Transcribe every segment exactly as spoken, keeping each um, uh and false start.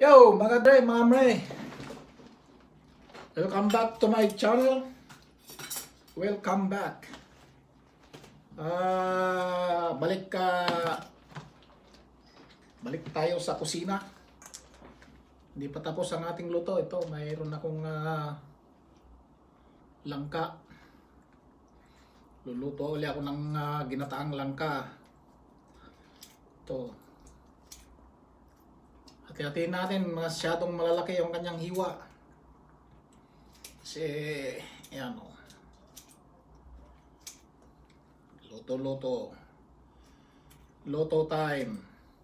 Yo, mga dre, mga mre. Welcome back to my channel. Welcome back. Ah, balik ka Balik tayo sa kusina. Hindi pa tapos ang ating luto. Ito, mayroon akong uh, langka. Luluto ulit ako ng uh, ginataang langka. Ito. Hati-hatiin natin, masyadong malalaki yung kanyang hiwa. Kasi, yan o. Luto-luto. Luto time.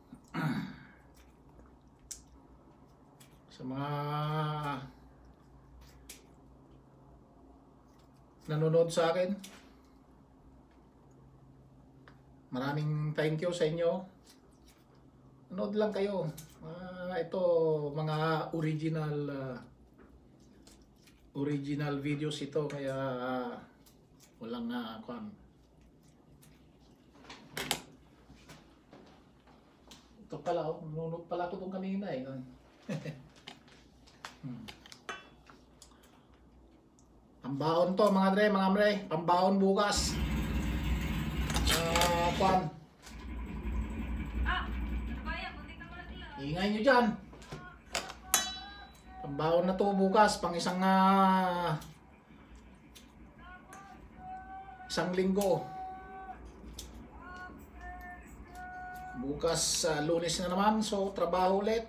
Sa mga nanonood sa akin, maraming thank you sa inyo. Nanood lang kayo. Uh, ito mga original uh, original videos ito, kaya uh, walang uh, kwan. Ito pala, oh, nunod pala ito itong kanina eh. hmm. Pambaon to mga dre, mga mre, pambaon bukas. Uh, kwan. Ingay nyo dyan. Pambaon na to bukas, pang isang uh, isang linggo. Bukas uh, Lunes na naman, so trabaho ulit.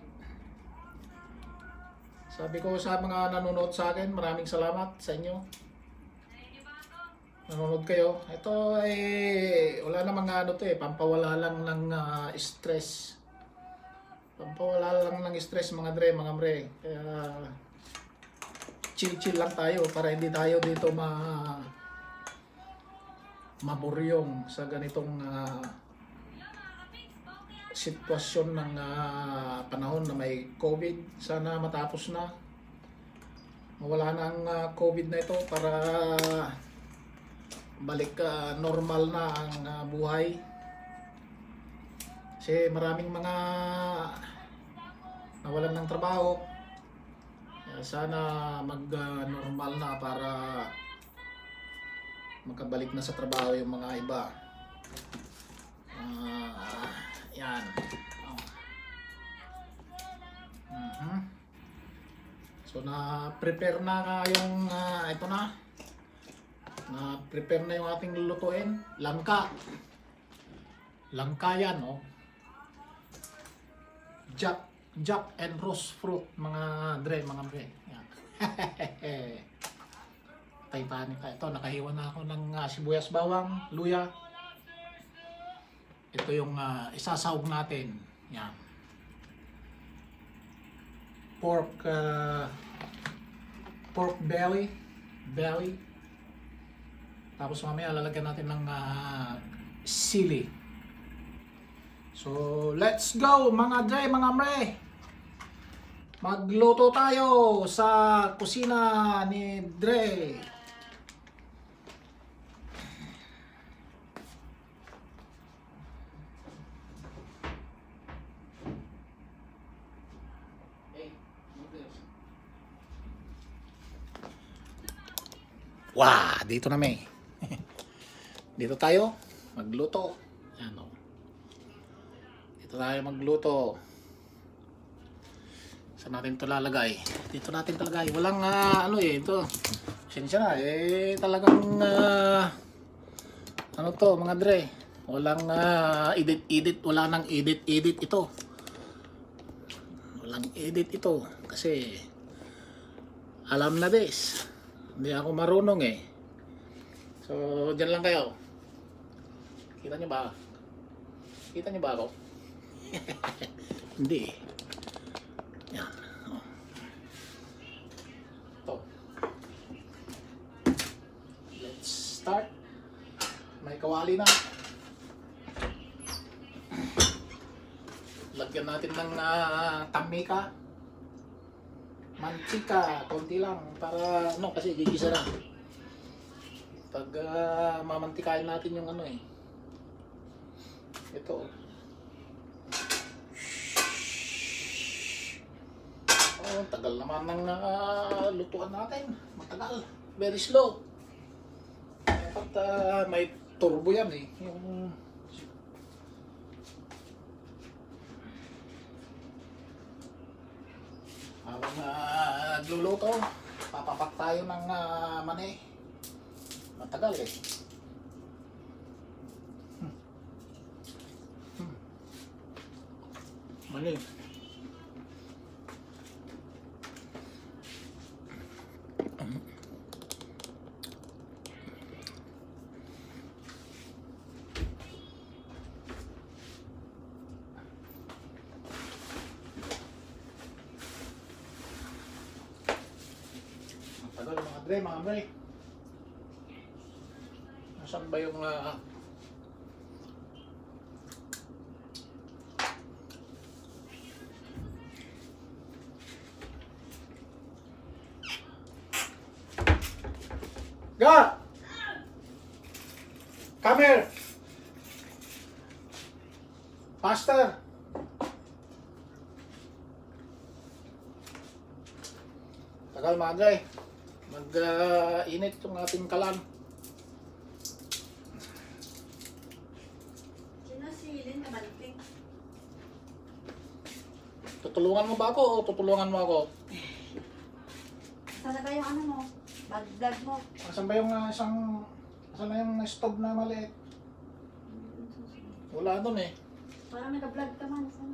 Sabi ko sa mga nanonood sa akin, maraming salamat sa inyo. Nanonood kayo. Ito ay eh, wala namang ano to eh, pampawala lang ng uh, stress. Pampawala lang ng stress mga dre, mga mre. Kaya chill-chill lang tayo para hindi tayo dito ma maburyong sa ganitong uh, sitwasyon ng uh, panahon na may COVID. Sana matapos na. Mawala na ang uh, COVID na ito para balik uh, normal na ang uh, buhay. Kasi maraming mga nawalan ng trabaho. Kaya sana mag-normal uh, na para makabalik na sa trabaho yung mga iba. Uh, yan. Oh. Uh-huh. So na-prepare na yung uh, ito na. Na-prepare na yung ating lulutuin. Langka. Langka yan, oh. Jack, Jack and Rose fruit, mga dre, mga dre. Yan. Titanic. Ito, nakahiwa na ako ng uh, sibuyas, bawang, luya. Ito yung uh, isasawag natin. Yan. Pork, uh, pork belly, belly. Tapos mamaya lalagyan natin ng uh, sili. So, let's go mga dre, mga mre. Magluto tayo sa kusina ni Dre. Wah, dito na may. Dito tayo magluto. Ano? Dito tayo magluto. Saan natin ito lalagay? Dito natin ito lalagay. Walang uh, ano eh, ito. Sensya na eh, talagang uh, ano to mga dre. Walang uh, edit edit, wala nang edit edit ito. Walang edit ito kasi alam na this. Hindi ako marunong eh. So, dyan lang kayo. Kita nyo ba? Kita nyo ba ako? Hindi eh. Yan. Oh. Ito. Let's start. May kawali na. Lagyan natin ng uh, tamika. Mantika. Konti lang. Para ano, kasi gigisa lang. Pag uh, mamantikain natin yung ano eh. Ito. ang tagal naman ng uh, lutuan natin. Matagal. Very slow. Dapat uh, may turbo yan eh. Yung... Habang uh, nagluluto, papapak tayo ng uh, mani. Matagal eh. Hmm. Hmm. Mani. Matagal mga dre, mga dre. Nasaan ba yung uh, Ga! Come here! Faster! Tagal mga dre. Mag-init uh, yung ating kalan. Sinasilin naman ito. Tutulungan mo ba ako o tutulungan mo ako? Sana ba yung ano mo? Mag-vlog mo? Asan ba yung uh, isang... Asan na yung stove na maliit? Wala doon eh. Parang nag-vlog ka man. Sana.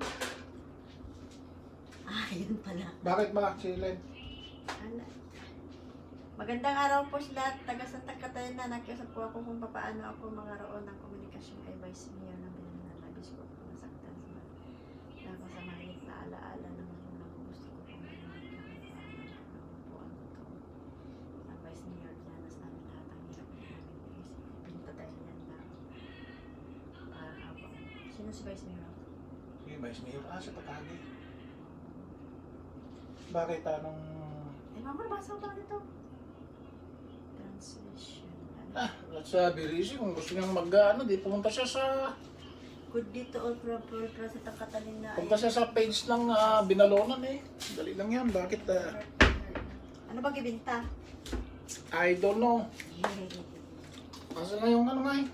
Ah, yun pala. Bakit ba, Chilin? Ano? Magandang araw po sa lahat. Taga Santa Catarina. Nakiusap po ako kung paano ako magkaroon ng komunikasyon kay Vice Mayor na binanalabis ko po nasaktan sa mga ako sa maliit na alaala ng magulang ko. Gusto ko pong magkakaroon po ang totoo. Sa Vice Mayor, diyanas namin lahat ang hirap na namin iisip. Pinto dahil yan na para habang. Sino si Vice Mayor? Sige, Vice Mayor. Ah, sa Patagi. Bakit anong... Eh, mama, basa ko ba nito? Translation. Ah, let's uh, be easy. Kung gusto niyang mag, ano, di pumunta siya sa... Good dito all proper para sa Catalina. Punta siya sa page ng uh, Binalonan eh. Dali lang yan. Bakit? Uh, Ano ba gibinta? I don't know. Kasi na yung ano nga eh.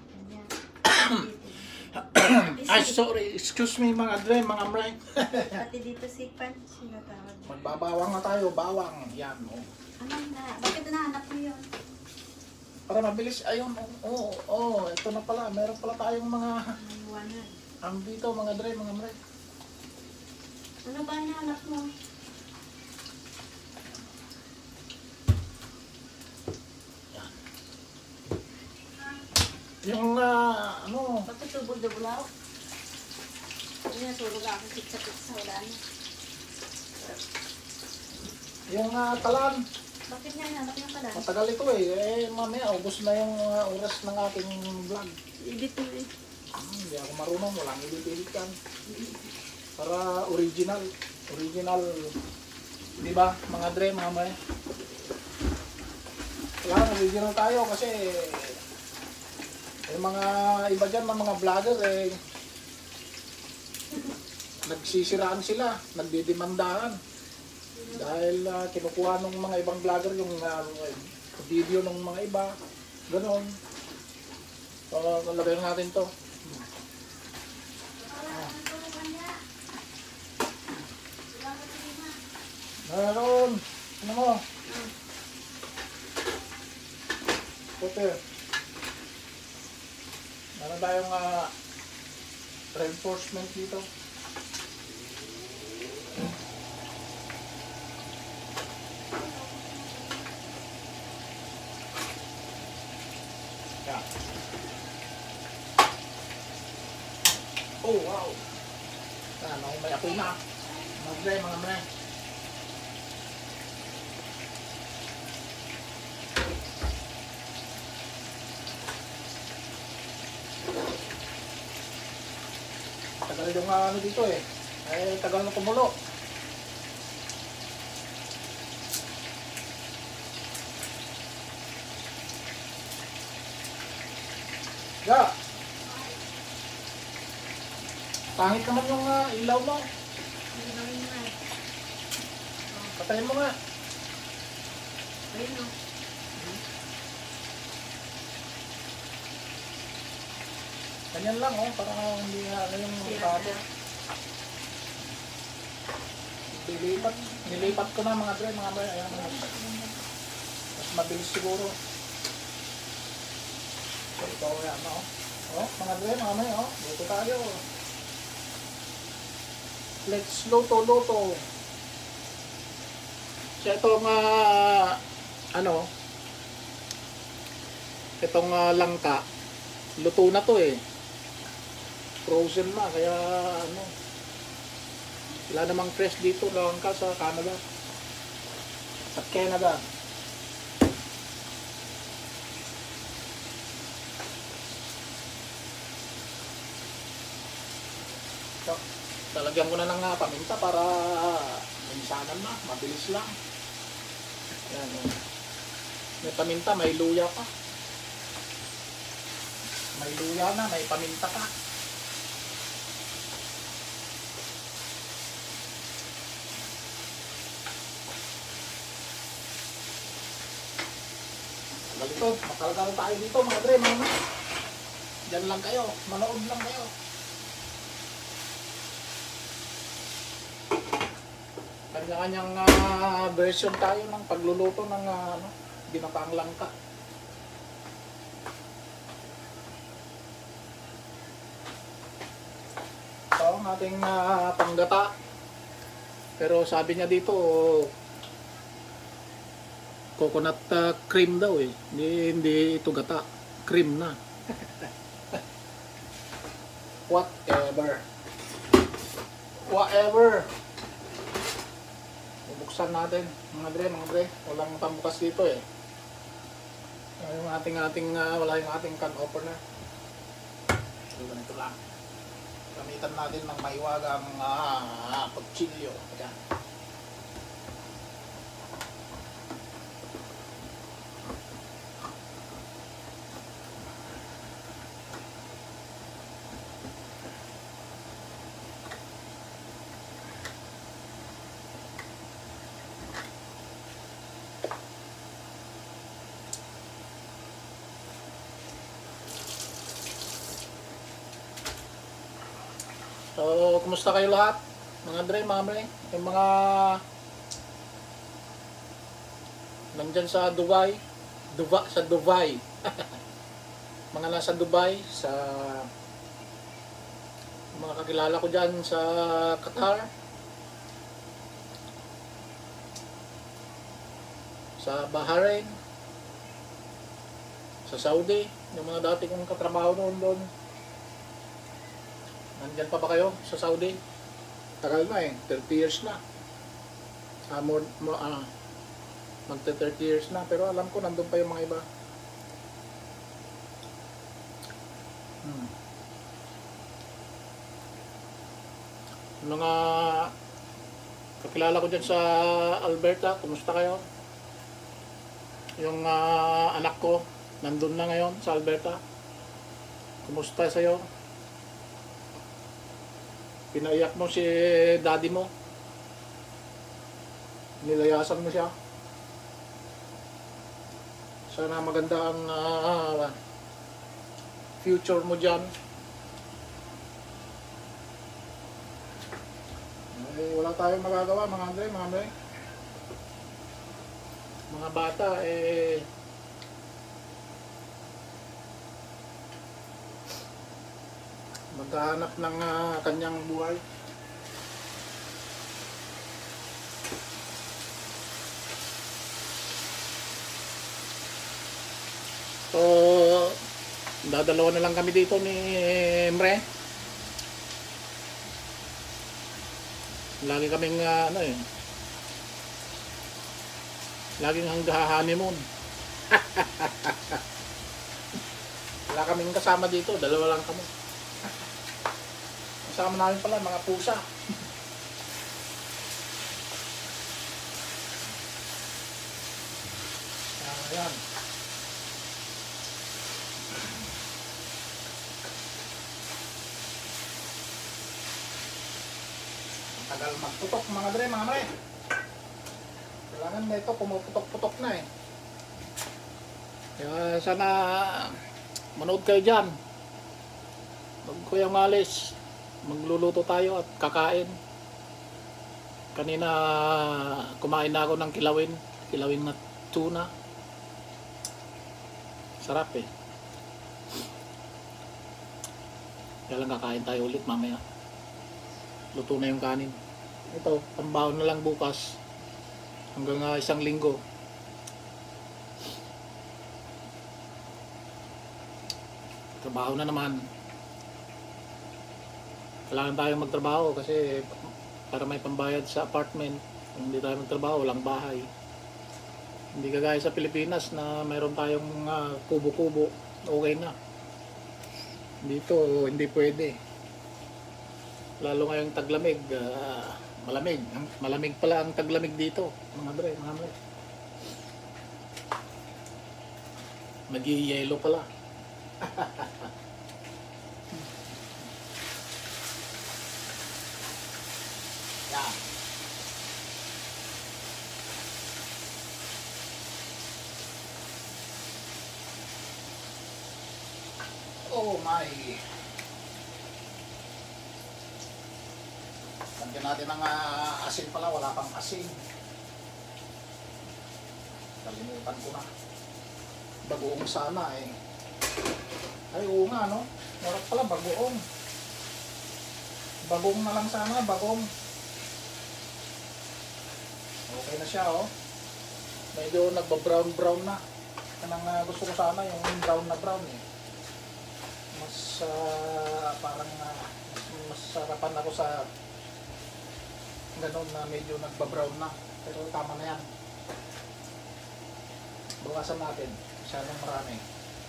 Ay, sorry. Excuse me mga dre, mga mray. Pati dito si Pan, sinatawag. Magbabawang na tayo. Bawang. Yan. Oh. Ano na? Bakit nahanap mo yun? Para mabilis. Ayun. Oo. Oh, oh, ito na pala. Meron pala tayong mga... Maliwanag. Ang dito mga dre, mga mray. Ano ba nahanap mo? Yung uh, ano... Bakit tubol-dubulaw? Hindi na tulog ako. Pizza-pizza. Wala na. Yung uh, talan. Bakit nga nahanap niya pala? Matagal ito eh. Eh, mamaya, ubos na yung uh, oras ng aking vlog. Edit mo eh. Hmm, hindi ako marunong. Walang edit-edit yan. Para original. Original. Di ba? Mga dre, mga may. Kailangan original tayo kasi yung mga iba dyan, mga vlogger eh, nagsisiraan sila, nagdidemandaan. Dahil uh, kinukuha ng mga ibang vlogger yung uh, video ng mga iba. Ganon. So, lagyan natin to. Meron. Ano mo? Puti. Meron tayong uh, reinforcement dito. Yeah. Oh, wow. Ano, may apoy na. Mga dre, mga dre. Tagal yung uh, ano dito eh. Eh, tagal na kumulo. Ya. Pangit naman yung uh, ilaw mo. Patayin mo nga. Ayun no. Ganyan lang oh, para hindi na ano yung bato. Nilipat, nilipat ko na mga dre, mga dre, ayan mga mas mabilis siguro. So, ito yan oh. Oh, mga dre, mga dre, oh, luto tayo. Let's luto, luto. So, itong uh, ano, itong uh, langka, luto na to eh. Frozen na, kaya ano, wala namang fresh dito lang ka sa Canada. Sa Canada. So, talagyan ko na ng uh, paminta para minsanan na, mabilis lang. Yan, oh. May paminta, may luya pa. May luya na, may paminta pa. Dito, makalgal tayo dito mga dre, mga dyan lang kayo, manood lang kayo. Kanya-kanyang uh, version tayo ng pagluluto ng uh, ano, ginataang langka. Ito ang ating uh, panggata. Pero sabi niya dito, coconut uh, cream daw eh. Hindi, hindi ito gata. Cream na. Whatever. Whatever. Bubuksan natin. Mga dre, mga dre. Walang pambukas dito eh. Yung ating ating, uh, wala yung ating can opener. So, ganito lang. Gamitan natin ng maiwagang uh, pagchilyo. Ayan. So, kumusta kayo lahat? Mga dre, mga dre. Yung mga nandyan sa Dubai. Duba, sa Dubai. Mga nasa Dubai. Sa mga kakilala ko dyan sa Qatar. Sa Bahrain. Sa Saudi. Yung mga dati kong katrabaho noon doon. Nandyan pa ba kayo sa Saudi? Tagal na eh, thirty years na. Ah, more, more, ah, magte thirty years na, pero alam ko nandun pa yung mga iba. Hmm. Mga kakilala ko dyan sa Alberta, kumusta kayo? Yung uh, anak ko, nandun na ngayon sa Alberta. Kumusta sa'yo? Pinaiyak mo si daddy mo. Nilayasan mo siya. Sana maganda ang uh, future mo dyan. Eh, wala tayong magagawa mga Andre, mga Andre. Mga bata eh maghahanap ng uh, kanyang buhay. So, dadalawa na lang kami dito ni Emre. Lagi kaming uh, ano eh. Laging hanggang honeymoon. Wala kaming kasama dito, dalawa lang kami. Kasama namin pala mga pusa. Ayan. Tagal magtutok mga dre, mga mare. Kailangan na ito, pumuputok-putok na eh. Kaya sana manood kayo dyan. Mag Kuya Malis, magluluto tayo at kakain. Kanina kumain na ako ng kilawin. Kilawin na tuna. Sarap eh. Kaya lang kakain tayo ulit mamaya. Luto na yung kanin. Ito, pambawon na lang bukas. Hanggang uh, isang linggo. Trabaho na naman. Kailangan tayo magtrabaho kasi para may pambayad sa apartment. Kung hindi tayo magtrabaho, walang bahay. Hindi kagaya sa Pilipinas na mayroon tayong uh, kubo-kubo. Okay na. Dito, hindi pwede. Lalo ngayong taglamig. Uh, malamig. Malamig pala ang taglamig dito. Mga bre, mga bre. Nag-i-yellow pala. Yan. Oh my. Lagyan natin ng uh, asin pala. Wala pang asin. Kalimutan ko na. Bagoong sana eh. Ay, oo nga, no? Marap pala, bagoong. Bagong na lang sana, bagong. Okay na siya, oh. Medyo nagba-brown-brown na. Kanang uh, gusto ko sana yung brown na brown, eh. Mas, uh, parang, uh, mas, mas sarapan ako sa ganun na medyo nagba-brown na. Pero tama na yan. Bawasan natin. Masyadong marami.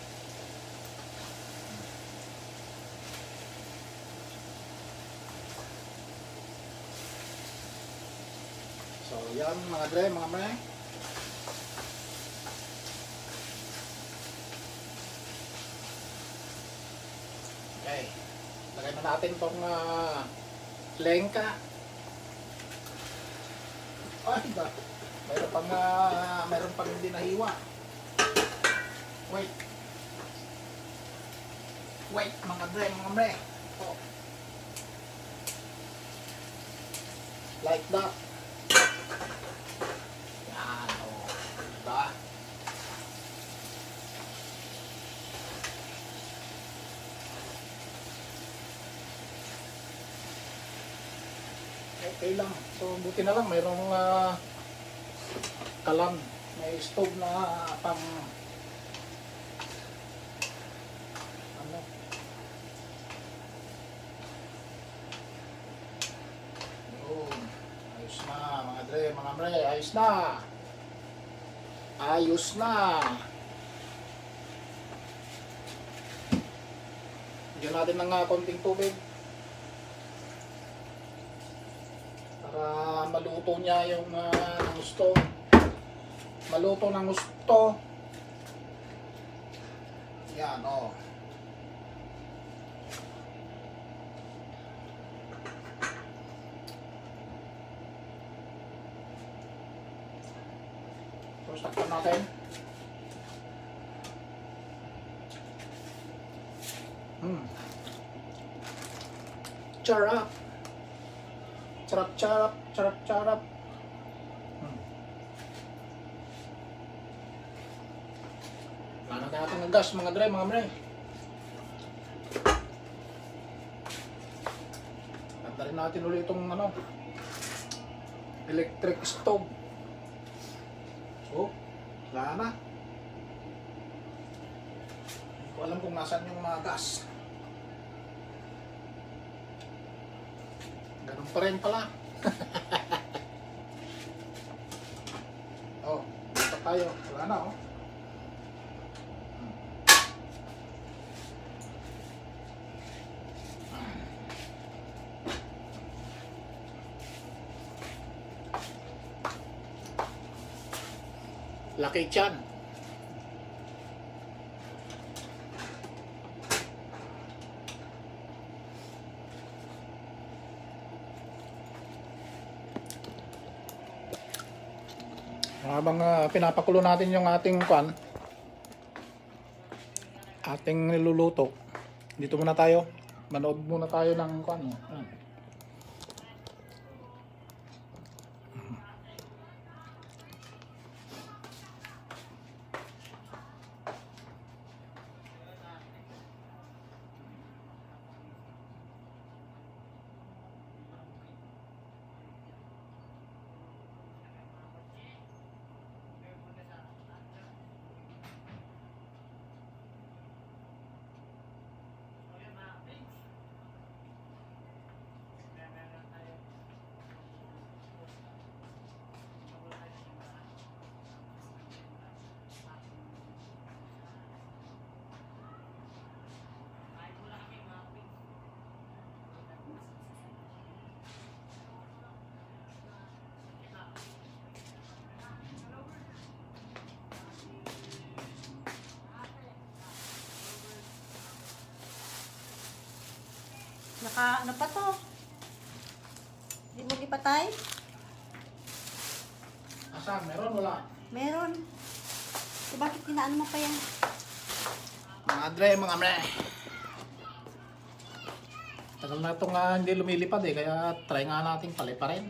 So, yan mga dre, mga mre. Okay. Lagay na natin itong uh, lengka. Ay, ba? Mayroon pang, uh, mayroon pang hindi nahiwa. Wait. Wait, mga dre, mga mre. Oh. Like that. Yan, oh. Diba? Okay lang. So, buti na lang. Mayroong uh, kalan. May stove na pang ano. Yun. Ayos na, mga dre, mga mre. Ayos na. Ayos na. Bigyan natin ng uh, konting tubig. Para maluto niya yung uh, gusto. Maluto ng gusto. Yan, o. Oh. Tapos takpan natin. Hmm. Charap. Charap, charap, charap, charap. Hmm. Wala na natin ng gas, mga dre, mga mre. At rin natin ulit itong ano, electric stove. So, wala na. Hindi ko alam kung nasaan yung mga gas. Ganun pa rin pala. Oh, ito tayo. Wala na, oh. Laki tiyan. Habang uh, pinapakulo natin yung ating kwan, ating niluluto, dito muna tayo. Manood muna tayo ng kwan. Ayan. Naka, ano pa to? Hindi mo ipatay? Asan? Meron? Wala? Meron. So, bakit tinaano mo pa yan? Mga dre, mga mre. Tagal na itong uh, hindi lumilipad eh, kaya try nga natin paliparin.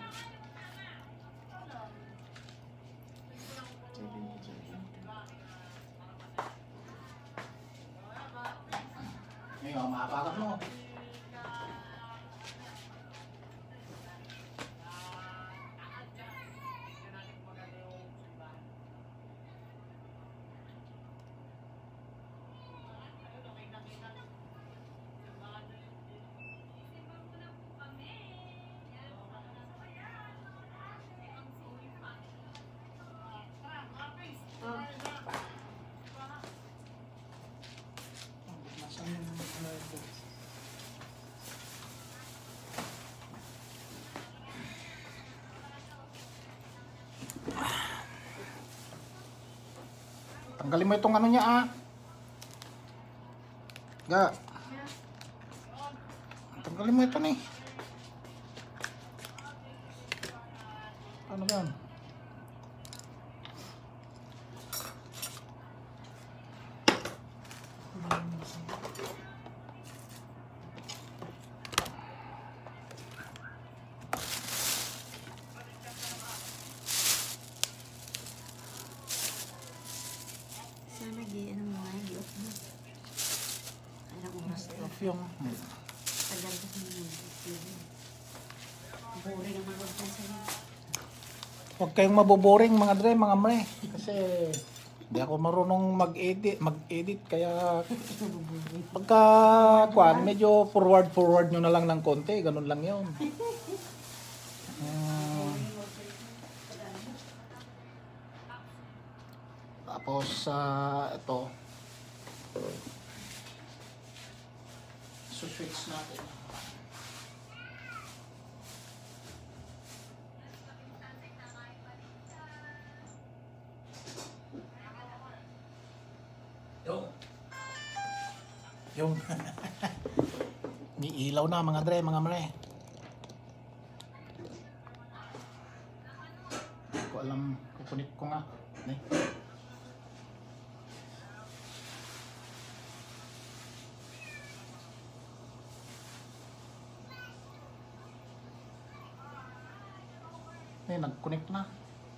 Ngayon, makapakat mo. Tanggalin mo itong ano niya ah. Ga. Tanggalin mo ito nih. Ano ba yan? Sana gi, ano mo nga, gi-off mo. Ilang oras na. Off yung... Tagal kasi mo. Boring naman wag yan sa'yo. Huwag kayong maboboring mga dre, mga mre. Kasi hindi ako marunong mag-edit, mag-edit kaya pagka kuan, medyo forward forward nyo na lang ng konti, ganun lang 'yon. Um, tapos uh, ito switch natin. Yung. Yung. May ilaw na mga dre, mga mre. Hindi ko alam, kukunit ko nga. Ay. Ay, nag-connect na.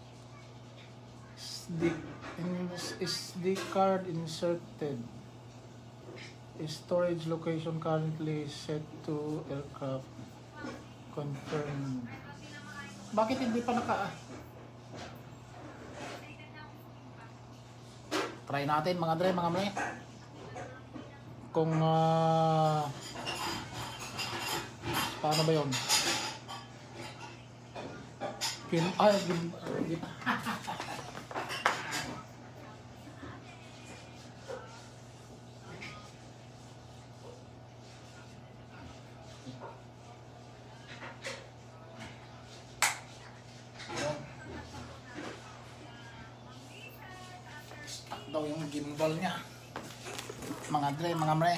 S D, S D card inserted. Storage location currently set to aircraft. Confirm. Bakit hindi pa naka... Try natin mga dre, mga mre. Kung... Uh, paano ba yun? Pin... Ay, gin... gin daw yung gimbal niya mga dre, mga mre.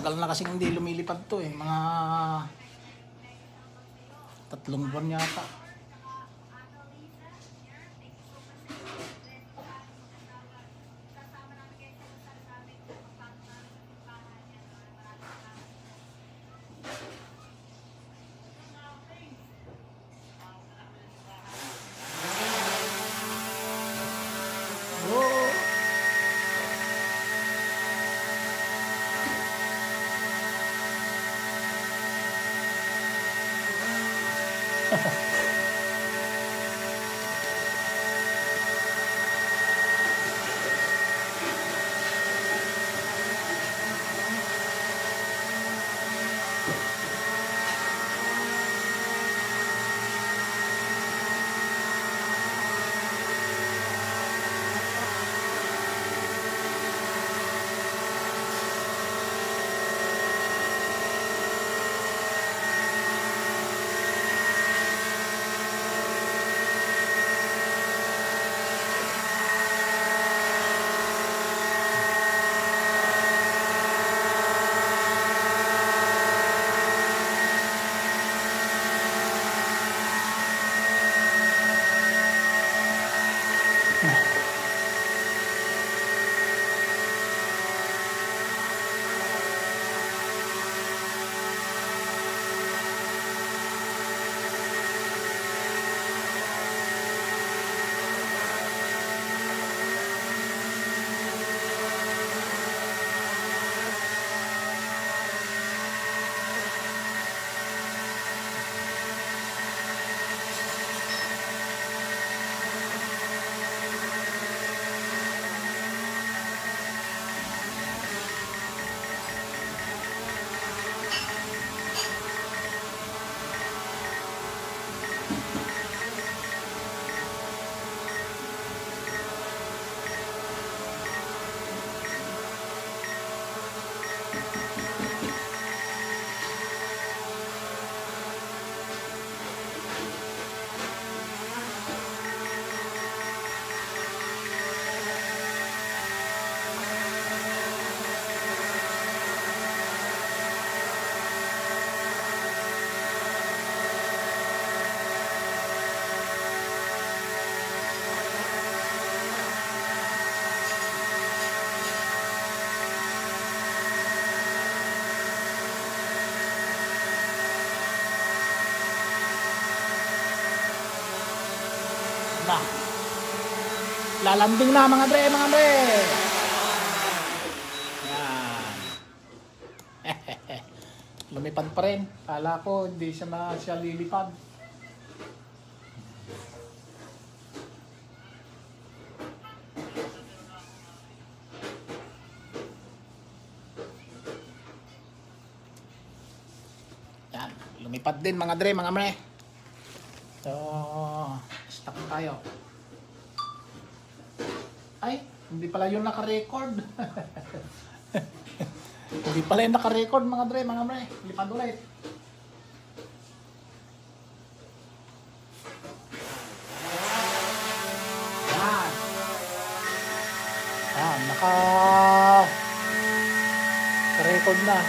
Matagal na kasing hindi lumilipad to eh. Mga tatlong buwan yata. Oh. Na. Lalanding na mga dre, mga dre. Yan. Lumipad pa rin. Kala ko hindi siya na siya lilipad. Yan. Lumipad din mga dre, mga mre. So, stop tayo. Ay, hindi pala yun naka-record. Hindi pala yun naka-record mga dre, mga mre. Lipad ulit. Yan. Yan, naka-record na.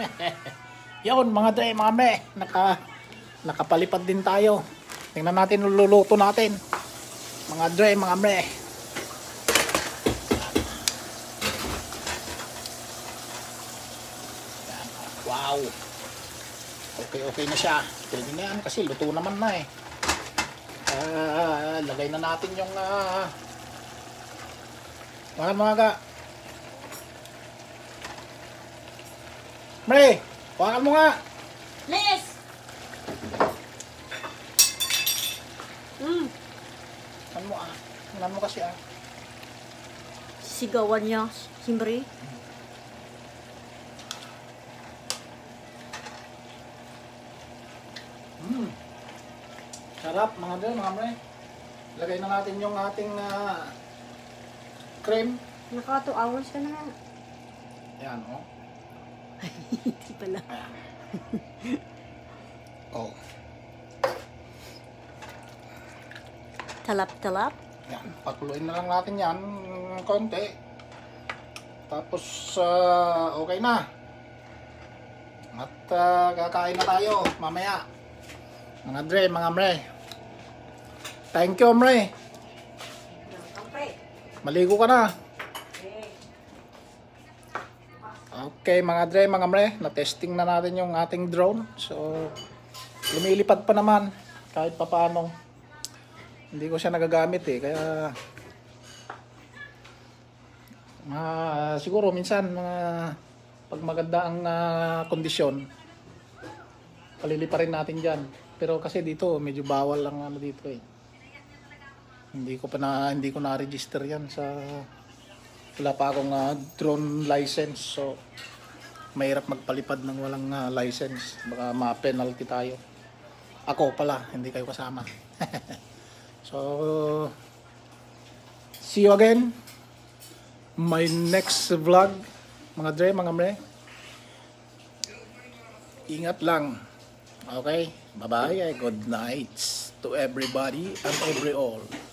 Yun mga dre, mga mre, naka, nakapalipad din tayo. Tingnan natin luluto natin. Mga dre, mga mre. Wow. Okay, okay na siya. Pwede na yan kasi luto naman na eh. Uh, lagay na natin yung uh, mga mga ka. Mre, hawakan mo nga. Les! Mm. Ano mo ah? Ano mo kasi ah? Sigawan niya, Simbre. Mm. Sarap mga dre, mga mre. Lagay na natin yung ating uh, cream. Naka two hours ka na nga. Ayan oh. Hindi pala. Ayan. Oh. Talap-talap. Yan, pakuluin na lang natin yan ng konti. Tapos uh, okay na. At uh, kakain na tayo mamaya. Mga dre, mga mre. Thank you, mre. Maligo ka na. Okay, mga dre, mga mre. Na-testing na natin yung ating drone. So, lumilipad pa naman. Kahit pa paano. Hindi ko siya nagagamit eh. Kaya, uh, siguro minsan, mga pag maganda ang uh, kondisyon, palilipa rin natin dyan. Pero kasi dito, medyo bawal lang ano dito eh. Hindi ko pa na, hindi ko na-register yan sa, wala pa akong uh, drone license. So, mahirap magpalipad ng walang uh, license. Baka ma-penalty tayo. Ako pala, hindi kayo kasama. So, see you again. My next vlog. Mga dre, mga mre. Ingat lang. Okay? Bye-bye. Good night to everybody and every all.